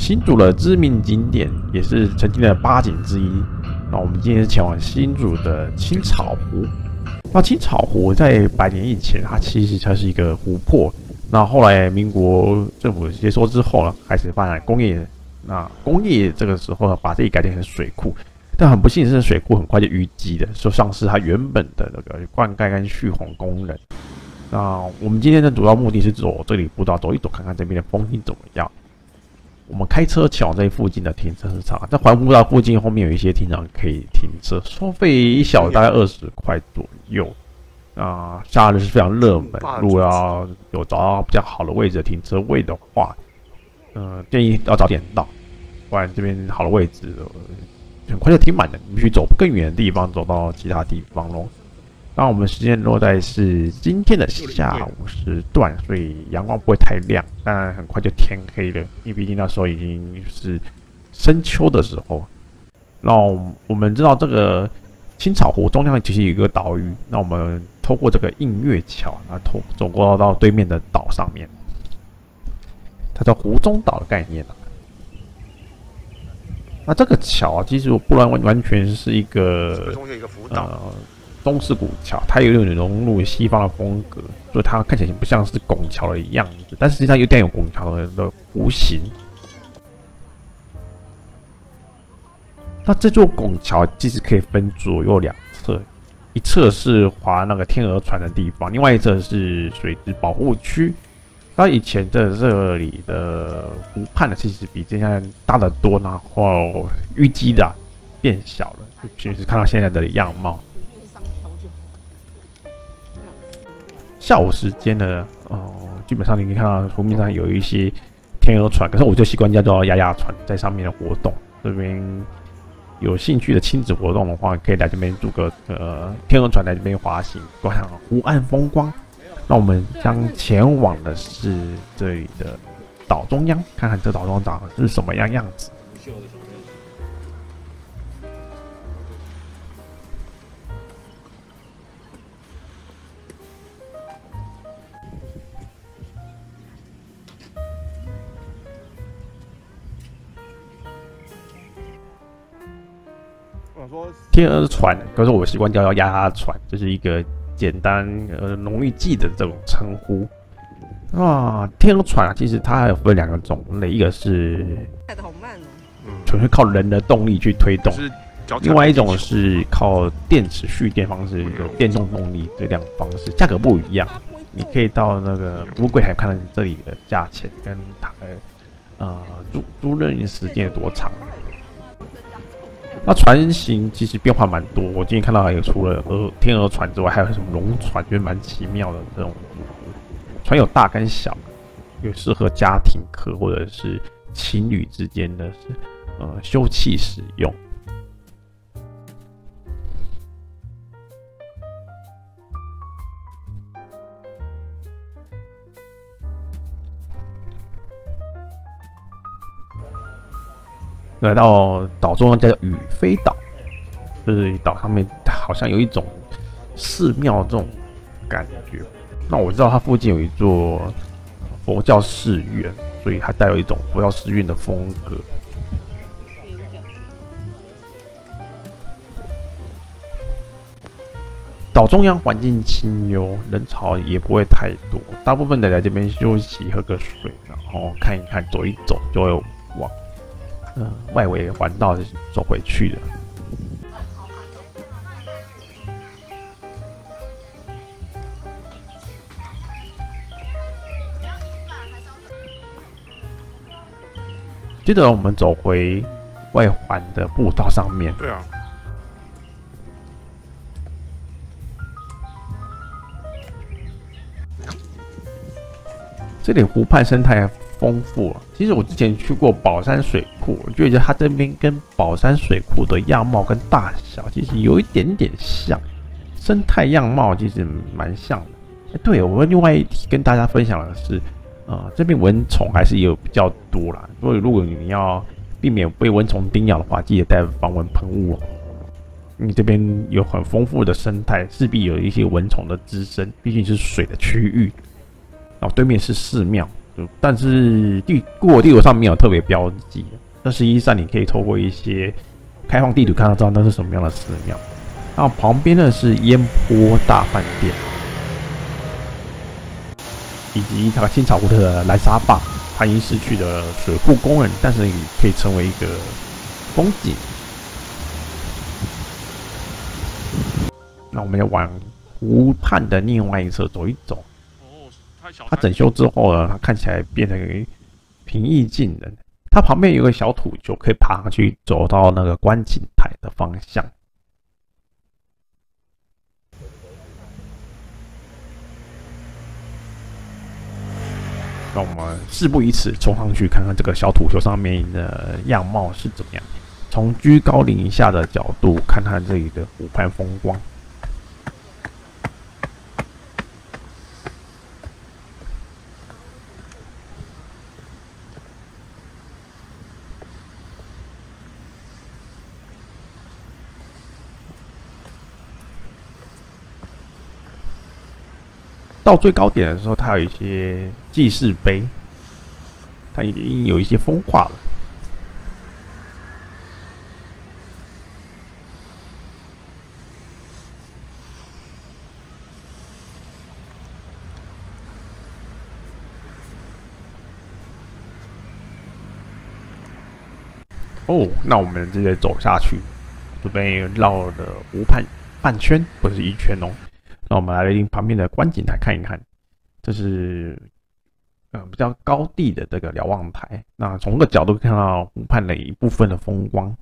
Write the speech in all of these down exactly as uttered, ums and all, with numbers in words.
新竹的知名景点，也是曾经的八景之一。那我们今天是前往新竹的青草湖。那青草湖在百年以前，它其实它是一个湖泊。那后来民国政府接收之后呢，开始发展工业。那工业这个时候呢，把这里改建成水库。但很不幸的是，水库很快就淤积了，就丧失它原本的那个灌溉跟蓄洪功能。那我们今天的主要目的是走这里步道走一走，看看这边的风景怎么样。我们开车前往这附近的停车场，在环湖道附近后面有一些停场可以停车，收费一小大概二十块左右。啊、呃，夏日是非常热门，如果要有找到比较好的位置的停车位的话，呃，建议要早点到，不然这边好的位置、呃、很快就停满了，你必须走更远的地方，走到其他地方咯。那我们时间落在是今天的下午时段，所以阳光不会太亮，但很快就天黑了，因为毕竟那时候已经是深秋的时候。那我们知道这个青草湖中央其实有一个岛屿，那我们透过这个映月桥，然后走过到对面的岛上面，它叫湖中岛的概念啊。那这个桥其实不然完全是一个呃。中式古桥，它有点融入西方的风格，所以它看起来不像是拱桥的样子，但实际上有点有拱桥的弧形。那这座拱桥其实可以分左右两侧，一侧是划那个天鹅船的地方，另外一侧是水质保护区。那以前的这里的湖畔呢，其实比现在大得多，然后淤积的、啊、变小了，就其实看到现在的样貌。下午时间呢，哦、呃，基本上你可以看到湖面上有一些天鹅船，可是我就习惯叫做鸭鸭船在上面的活动。这边有兴趣的亲子活动的话，可以来这边租个呃天鹅船来这边滑行，观赏湖岸风光。那我们将前往的是这里的岛中央，看看这岛中央长是什么样样子。天鹅船，可是我习惯叫鸭鸭船，这、就是一个简单呃容易记的这种称呼。啊，天鹅船啊，其实它还有分两个种类，一个是开得好慢哦，纯粹靠人的动力去推动，另外一种是靠电池蓄电方式，有电动动力这两种方式，价格不一样。你可以到那个服务柜台看到这里的价钱跟它的呃租租赁时间有多长。那船型其实变化蛮多，我今天看到有除了鹅天鹅船之外，还有什么龙船，觉得蛮奇妙的。这种船有大跟小，有适合家庭客或者是情侣之间的呃休憩使用。来到岛中央叫雨飞岛，就是岛上面好像有一种寺庙这种感觉。那我知道它附近有一座佛教寺院，所以它带有一种佛教寺院的风格。岛中央环境清幽，人潮也不会太多，大部分的来这边休息、喝个水，然后看一看、走一走，就会往呃外围环道走回去的。接着我们走回外环的步道上面。 对啊。 这里湖畔生态丰富啊。其实我之前去过宝山水库，我觉得它这边跟宝山水库的样貌跟大小其实有一点点像，生态样貌其实蛮像的。对，我们另外一题跟大家分享的是。呃，这边蚊虫还是有比较多啦，所以如果你要避免被蚊虫叮咬的话，记得带防蚊喷雾哦。你这边有很丰富的生态，势必有一些蚊虫的滋生，毕竟是水的区域。然后对面是寺庙， 但是地过地图上没有特别标记。那实际上你可以透过一些开放地图看到知道那是什么样的寺庙。然后旁边呢是烟波大饭店，以及它青草湖的蓝沙坝，它已经失去了水库功能，但是也可以成为一个风景。那我们要往湖畔的另外一侧走一走。它整修之后呢，它看起来变得平易近人。它旁边有个小土丘，可以爬上去走到那个观景台的方向。那我们事不宜迟，冲上去看看这个小土丘上面的样貌是怎么样。从居高临下的角度看看这里的湖畔风光。到最高点的时候，它有一些记事碑，它已经有一些风化了。哦，那我们直接走下去，这边绕了湖畔半圈，不是一圈哦。那我们来旁边的观景台看一看，这是呃比较高地的这个瞭望台。那从这个角度看到湖畔的一部分的风光。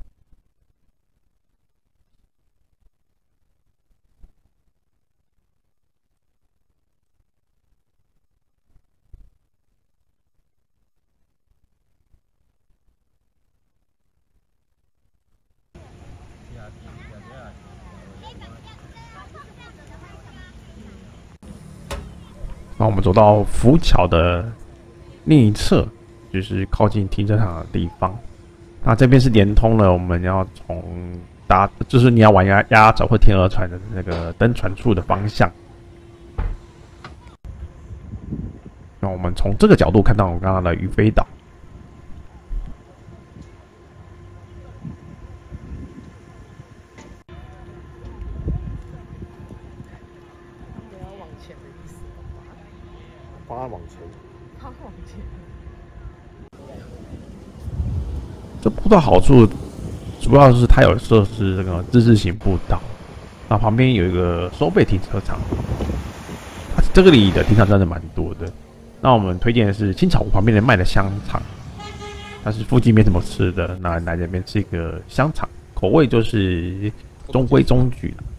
那我们走到浮桥的另一侧，就是靠近停车场的地方。那这边是连通了，我们要从搭，就是你要往鸭鸭爪或天鹅船的那个登船处的方向。那我们从这个角度看到我刚刚的鱼飞岛。 把它往前，它往前。 这步道好处主要是它有设施这个之字形步道，那旁边有一个收费停车场。它这个里的停车场真的蛮多的。那我们推荐的是青草湖旁边的卖的香肠，但是附近没什么吃的，那来这边吃一个香肠，口味就是中规中矩的。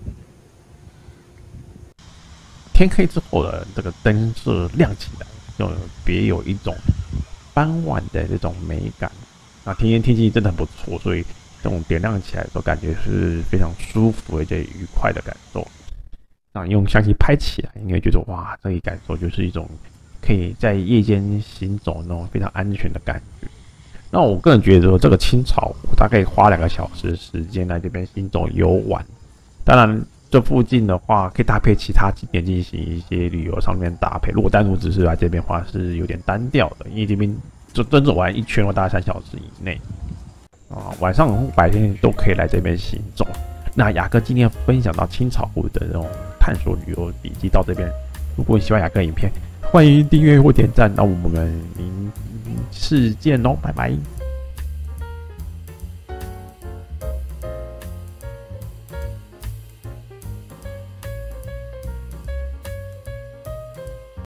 天黑之后的这个灯是亮起来，就别有一种傍晚的这种美感。那天天天气真的很不错，所以这种点亮起来都感觉是非常舒服而且愉快的感受。那用相机拍起来，你会觉得哇，这一感受就是一种可以在夜间行走那种非常安全的感觉。那我个人觉得说，这个青草湖大概花两个小时的时间来这边行走游玩，当然。这附近的话，可以搭配其他景点进行一些旅游上面搭配。如果单独只是来这边的话，是有点单调的，因为这边就真走完一圈，大概三小时以内啊，晚上白天都可以来这边行走。那雅哥今天分享到青草湖的这种探索旅游笔记到这边，如果你喜欢雅哥影片，欢迎订阅或点赞。那我们明次见喽，拜拜。